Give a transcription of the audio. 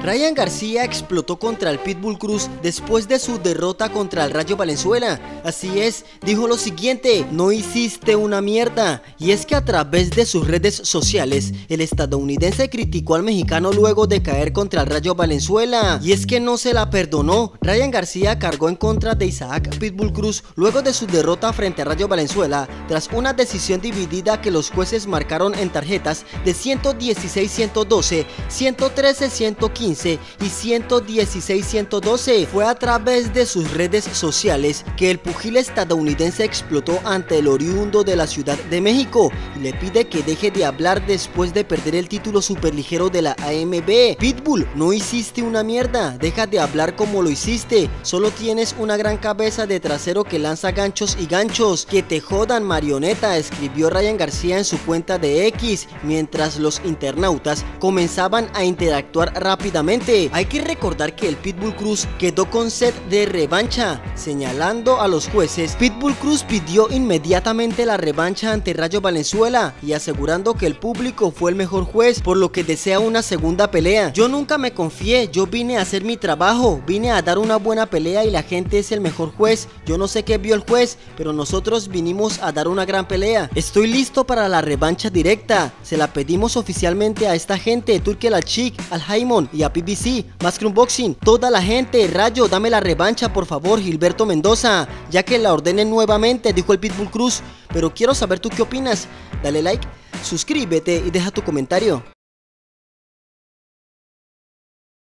Ryan García explotó contra el Pitbull Cruz después de su derrota contra el Rayo Valenzuela. Así es, dijo lo siguiente: no hiciste una mierda. Y es que a través de sus redes sociales, el estadounidense criticó al mexicano luego de caer contra el Rayo Valenzuela. Y es que no se la perdonó. Ryan García cargó en contra de Isaac Pitbull Cruz luego de su derrota frente al Rayo Valenzuela, tras una decisión dividida que los jueces marcaron en tarjetas de 116-112, 113-115 y 116-112. Fue a través de sus redes sociales que el pugil estadounidense explotó ante el oriundo de la Ciudad de México y le pide que deje de hablar después de perder el título superligero de la AMB. Pitbull, no hiciste una mierda, deja de hablar como lo hiciste, solo tienes una gran cabeza de trasero que lanza ganchos y ganchos. Que te jodan, marioneta, escribió Ryan García en su cuenta de X, mientras los internautas comenzaban a interactuar rápidamente. Hay que recordar que el Pitbull Cruz quedó con sed de revancha. Señalando a los jueces, Pitbull Cruz pidió inmediatamente la revancha ante Rayo Valenzuela y asegurando que el público fue el mejor juez, por lo que desea una segunda pelea. Yo nunca me confié, yo vine a hacer mi trabajo, vine a dar una buena pelea y la gente es el mejor juez. Yo no sé qué vio el juez, pero nosotros vinimos a dar una gran pelea. Estoy listo para la revancha directa. Se la pedimos oficialmente a esta gente, Turki Al Chic, Al Haymon y a PBC, Mask Unboxing, toda la gente. Rayo, dame la revancha por favor, Gilberto Mendoza, ya que la ordenen nuevamente, dijo el Pitbull Cruz. Pero quiero saber tú qué opinas. Dale like, suscríbete y deja tu comentario.